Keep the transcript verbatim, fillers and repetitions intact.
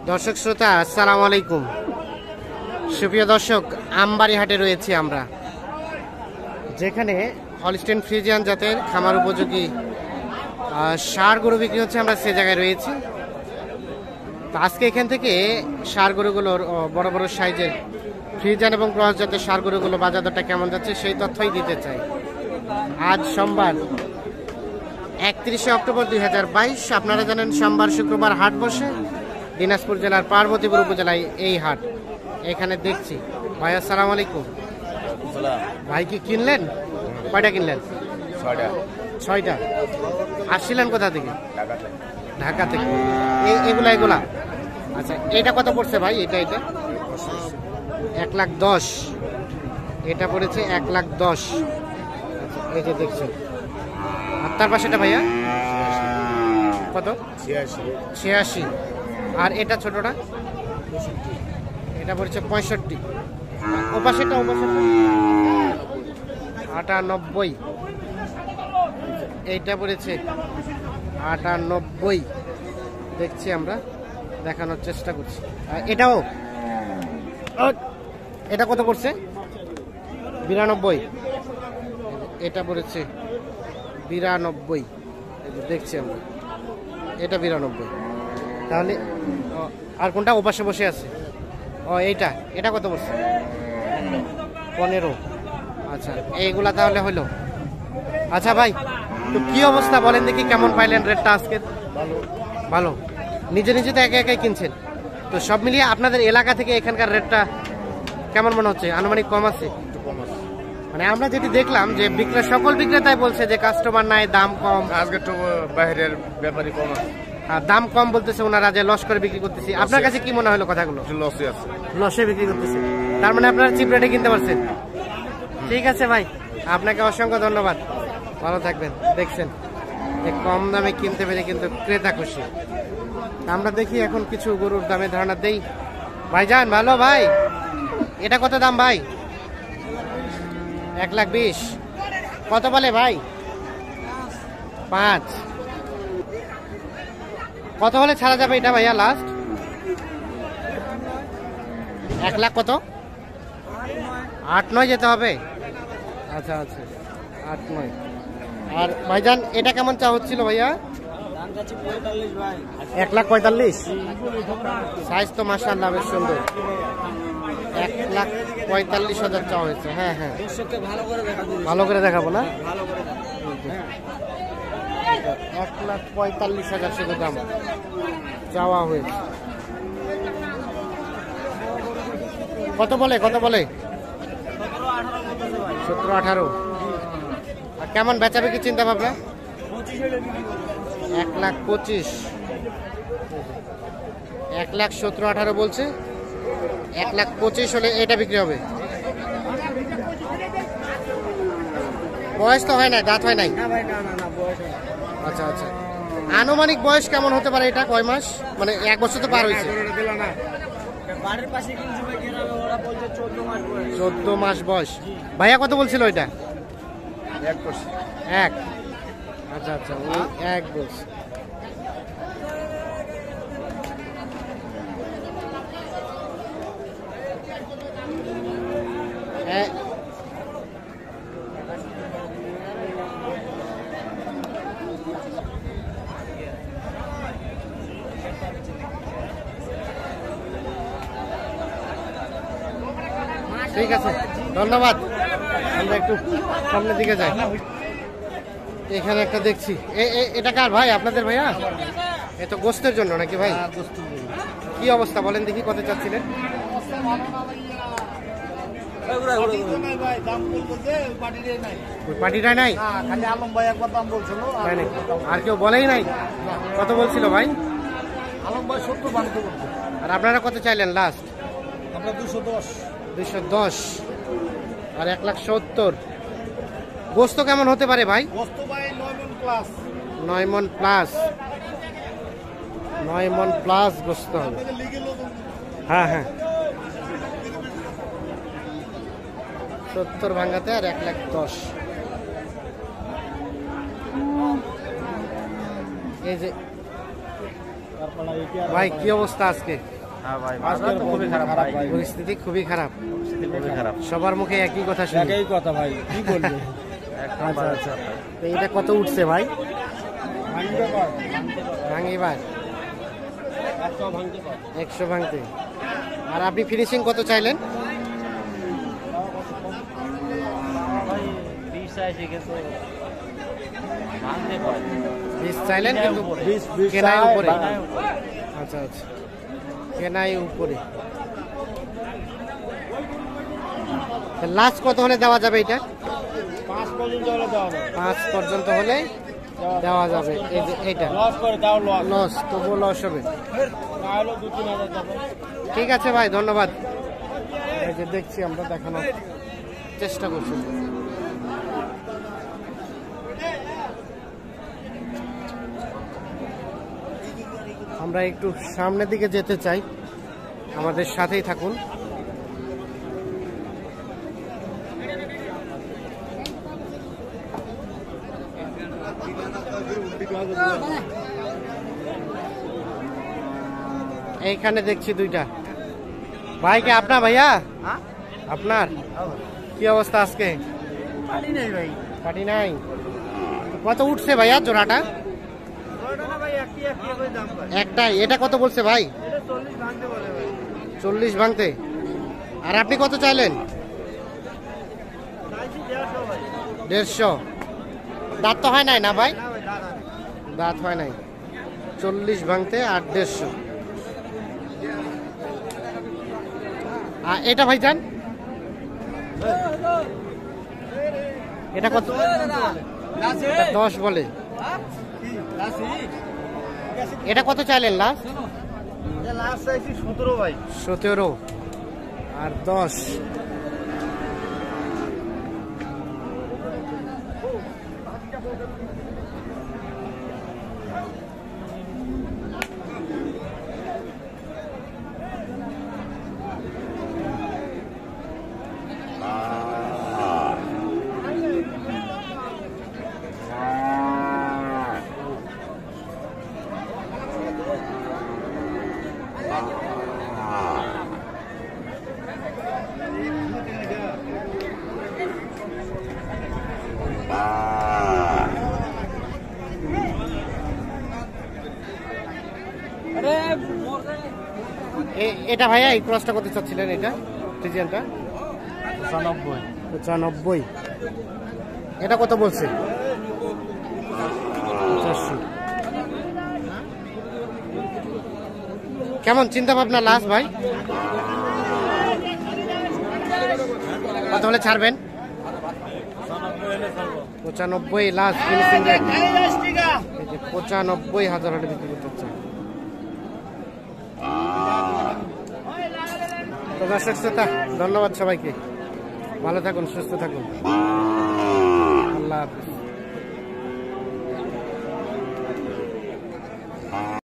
দর্শক শ্রোতা আসসালামু আলাইকুম। সুপ্রিয় দর্শক, আমবাড়ি হাটে রয়েছি আমরা, যেখানে হলস্টেইন ফ্রিজিয়ান জাতের খামার উপযোগী ষাঁড় গরু বিক্রি হচ্ছে। আমরা সে জায়গায় রয়েছি। তো আজকে এখান থেকে ষাঁড় গরুগুলোর বড় বড় সাইজের ফ্রিজিয়ান এবং ক্রস জাতের ষাঁড় গরুগুলো বাজার দরটা কেমন যাচ্ছে সেই তথ্যই দিতে চাই। আজ সোমবার একত্রিশে অক্টোবর দুই হাজার বাইশ। আপনারা জানেন সোমবার শুক্রবার হাট বসে দিনাজপুর জেলার পার্বতীপুর উপজেলায় এই হাট। এখানে দেখছি ভাই, আসসালামু আলাইকুম। ভাই কি কিনলেন? কয়টা কিনলেন? ছয়টা। ছয়টা। আসছিলেন কোথা থেকে? ঢাকা থেকে। এগুলা এগুলা আচ্ছা, এটা কত পড়ছে ভাই? এটা এটা এক লাখ দশ। এটা পড়েছে এক লাখ দশ। এই যে দেখছেন। আর তার পাশেটা ভাইয়া কত? ছিয়াশি। ছিয়াশি। আর এটা ছোটটা? এটা পড়েছে পঁয়ষট্টি। ও পাশেটা ও পাশেটা আটানব্বই। এইটা পড়েছে আটানব্বই। দেখছি, আমরা দেখানোর চেষ্টা করছি। আর এটাও, এটা কত করছে? বিরানব্বই। এটা পড়েছে বিরানব্বই। দেখছি আমরা, এটা বিরানব্বই। তাহলে আর কোনটা ওপাশে বসে আছে? ও এইটা, এটা কত পড়ছে? পনেরো। আচ্ছা, এইগুলা তাহলে হলো। আচ্ছা ভাই, তো কি অবস্থা বলেন দেখি, কেমন পাইলেন রেটটা আজকে? ভালো। ভালো। নিজে নিজে তো একা একাই কিনছেন, তো সব মিলিয়ে আপনাদের এলাকা থেকে এখানকার রেটটা কেমন মনে হচ্ছে? আনুমানিক কম আছে? মানে আমরা যেটি দেখলাম যে বিক্রেতা, সকল বিক্রেতাই বলছে যে কাস্টমার নাই, দাম কম। আজকে তো বাইরের ব্যাপারী কম আছে। দাম কম বলতেছে ওনারা, যে লস করে বিক্রি করতেছি। আপনার কাছে কি মনে হলো কথাগুলো? লসে আছে। লসে বিক্রি করতেছে, তার মানে আপনারা চিপ রেটে কিনতে পারছেন। ঠিক আছে ভাই, আপনাকে অসংখ্য ধন্যবাদ, ভালো থাকবেন। দেখছেন যে কম দামে কিনতে পেরে কিন্তু ক্রেতা খুশি। আমরা দেখি এখন কিছু গরুর দামে ধারণা দেই। ভাইজান ভালো ভাই, এটা কত দাম ভাই? এক লাখ বিশ। কত বলে ভাই? পাঁচ। কত হলে ছাড়া যাবে এটা ভাইয়া লাস্ট? এক লাখ কত? আট নয় যেতে হবে। আচ্ছা আচ্ছা, আট নয়। আর ভাইজান এটা কেমন চা হচ্ছিল ভাইয়া? এক লাখ পঁয়তাল্লিশ। সাইজ তো মাশাআল্লাহ বেশ সুন্দর। এক লাখ পঁয়তাল্লিশ হাজার চা হয়েছে। হ্যাঁ হ্যাঁ, ভালো করে দেখাবো না? এক লাখ পঁয়তাল্লিশ হাজার শুধু দাম চাওয়া হয়েছে। কত বলে কত বলে? সতেরো আঠারো। আর কেমন বেচাবে কি চিন্তা ভাবনা? এক লাখ পঁচিশ। এক লাখ সতেরো আঠারো বলছে। এক লাখ পঁচিশ হলে এটা বিক্রি হবে। বয়স তো হয় না, দাঁত হয় নাই? আচ্ছা আচ্ছা, আনুমানিক বয়স কেমন হতে পারে এটা? কয় মাস, মানে এক বছর তো পার হয়েছে? চোদ্দ মাস বয়স। ভাইয়া কত বলছিল এটা? এক। আচ্ছা আচ্ছা, ওই এক বলছে। ঠিক আছে, ধন্যবাদ। আমরা একটু সামনের দিকে যাই। এখানে একটা দেখছি, এটা কার ভাই? আপনাদের ভাইয়া? এ তো গোস্তের জন্য নাকি ভাই? কি অবস্থা বলেন দেখি, কত চাচ্ছিলেন? পার্টিটাই নাই? আর কেউ বলেই নাই? কত বলছিল ভাই? আর আপনারা কত চাইলেন লাস্ট? দুশো দশ। দুইশো দশ আর এক লাখ সত্তর। গোস্ত কেমন হতে পারে ভাই? নয় মন প্লাস। নয় মন প্লাস গোস্ত হবে। হ্যাঁ হ্যাঁ, সত্তর ভাঙাতে আর এক লাখ দশ। এই যে ভাই কি অবস্থা আজকে? হ্যাঁ ভাই, বাজার তো খুবই খারাপ ভাই। পরিস্থিতি খুবই খারাপ। খুবই খারাপ। সবার মুখে একই কথা শুনি। একই কথা ভাই, কি বলবো? আচ্ছা আচ্ছা, তো এটা কত উঠছে ভাই? ভাঙিবার একশো ভাঙতে। আর আপনি ফিনিশিং কত চাইলেন? বিশ চাইলেন কিন্তু কেনাই উপরে। আচ্ছা আচ্ছা, কেনাই উপরে। লাস্ট কত হলে দেওয়া যাবে এটা? পাঁচ পর্যন্ত হলে দেওয়া যাবে। পাঁচ পর্যন্ত হলে দেওয়া যাবে। এই যে এইটা লস করে দাও, লস লস, তবুও লস হবে। তাহলে দু তিন হাজার যাবে। ঠিক আছে ভাই, ধন্যবাদ। এই যে দেখছি আমরা, দেখানোর চেষ্টা করছি। আমরা একটু সামনের দিকে যেতে চাই, আমাদের সাথেই থাকুন। এইখানে দেখছি দুইটা। ভাই কি আপনার? ভাইয়া আপনার কি অবস্থা আজকে? পারি নাই ভাই, পাটি নাই। কত উঠছে ভাইয়া জোড়াটা? একটাই। এটা কত বলছে ভাই? চল্লিশ ভাঙতে। আর আপনি কত চাইলেন? দেড়শো। দাঁত তো হয় নাই না ভাই? দাঁত হয় নাই। চল্লিশ ভাঙতে আর দেড়শো। আর এটা ভাই যান, এটা কত? দশ বলে। এটা কত চাইলেন লাস্ট? লাস্ট চাইছি সতেরো ভাই। সতেরো আর দশ। এটা ভাইয়া এই ক্রসটা কত চাচ্ছিলেন? এটা ফ্রিজিয়ানটা পঁচানব্বই। পঁচানব্বই। এটা কত বলছে? পঁচাশি। কেমন চিন্তা ভাবনা লাস্ট ভাই? কত হলে ছাড়বেন? পঁচানব্বই লাস্ট ফিনিশিং রেট। পঁচানব্বই হাজার হলে বিক্রি করতে হচ্ছে। তো দর্শক শ্রোতা, ধন্যবাদ সবাইকে। ভালো থাকুন, সুস্থ থাকুন। আল্লাহ হাফিজ।